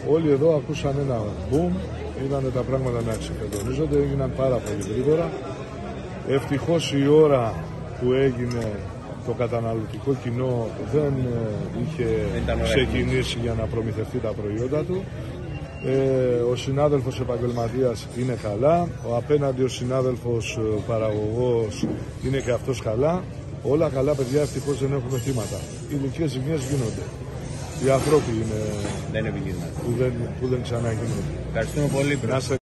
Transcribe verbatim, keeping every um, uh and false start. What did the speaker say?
Όλοι εδώ ακούσαν ένα boom, είδαν τα πράγματα να ξεκαθαρίζονται, έγιναν πάρα πολύ γρήγορα. Ευτυχώς η ώρα που έγινε το καταναλωτικό κοινό δεν είχε ξεκινήσει για να προμηθευτεί τα προϊόντα του. Ε, ο συνάδελφος επαγγελματίας είναι καλά, ο απέναντι ο συνάδελφος παραγωγός είναι και αυτός καλά. Όλα καλά, παιδιά, ευτυχώς δεν έχουμε θύματα. Οι ηλικίες ζημιές γίνονται. Οι άνθρωποι είναι δεν που δεν, που δεν ξαναγίνονται. Ευχαριστούμε πολύ.